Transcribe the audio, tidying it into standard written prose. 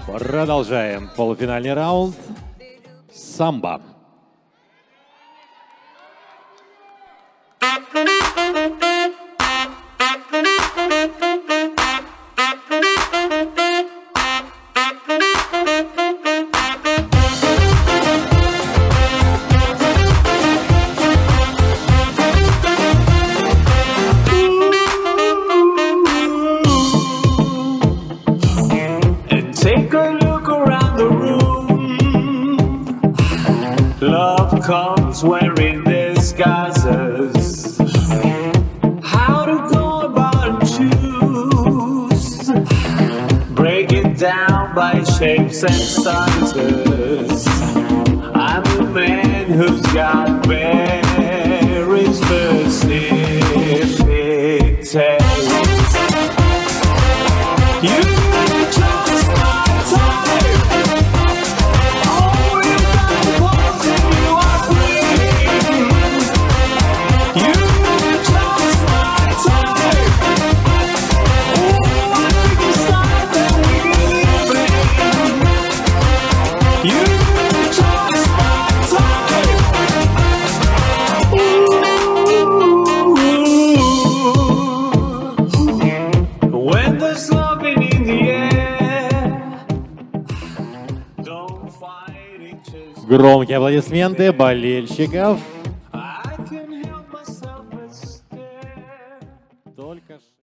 Продолжаем полуфинальный раунд. Самбо. Comes wearing disguises. How to go about and choose. Break it down by shapes and sizes. I'm a man who's got very specific taste. You just my type. Громкие аплодисменты болельщиков.